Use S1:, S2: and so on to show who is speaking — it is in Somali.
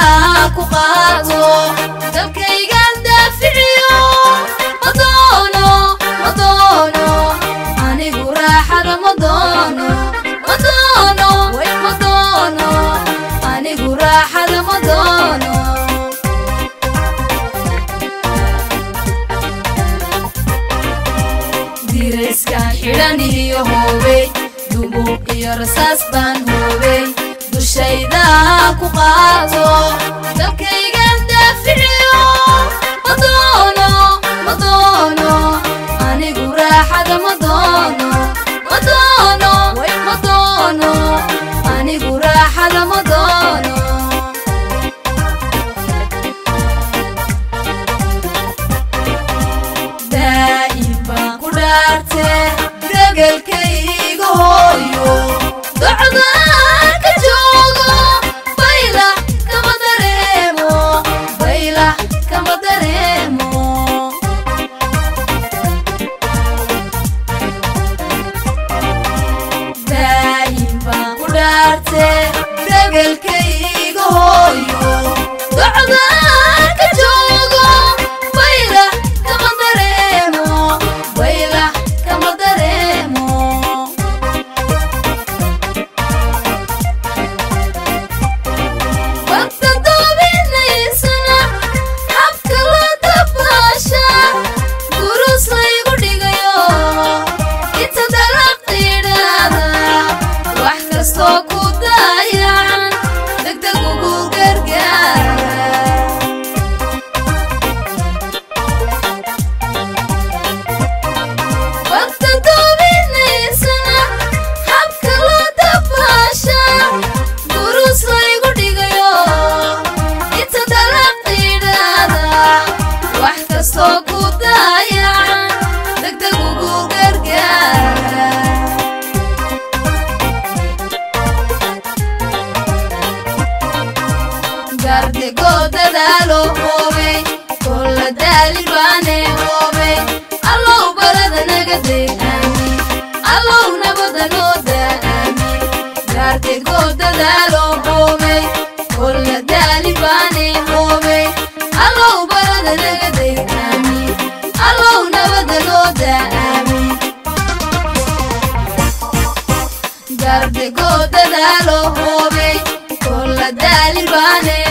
S1: ku qaato dalkaygan daaficiyo madoono anigu raaxada madoono anigu raaxada madoono dirayskan xidhan iyo hoobey dubuuq iyo rasaas baan hoobey dushayda ku qaato dalkaygan daaficiyo madoono anigu raaxada madoono anigu raaxada madoono daa'im baan ku dhaarte dagalkayga hooyo docdaan ka joogo baylah kama dareemo daa'im baan ku dhaarte dagalkayga hooyo docdaan ka joogo baylah kama dareemo waqta doobinaysana habka la dabaasha gurus laygu dhigayo inta dalaqidhaada wax kastoo ku dayacan degdeg ugu gargaara waqta doobinaysana habka la dabaasha gurus laygu dhigayo inta dalaqidhaada wax kastoo ku dayacan degdeg ugu gargaara gardego dadaalo hoobey kolla daali baane hoobey allow barada naga dee'aamin allow nabada noo daa'aamin gardego dadaalo hoobey kolla daali baane hoobey allow barada naga dee'aamin allow nabada noo daa'aamin gardego dadaalo hoobey kolla daali baane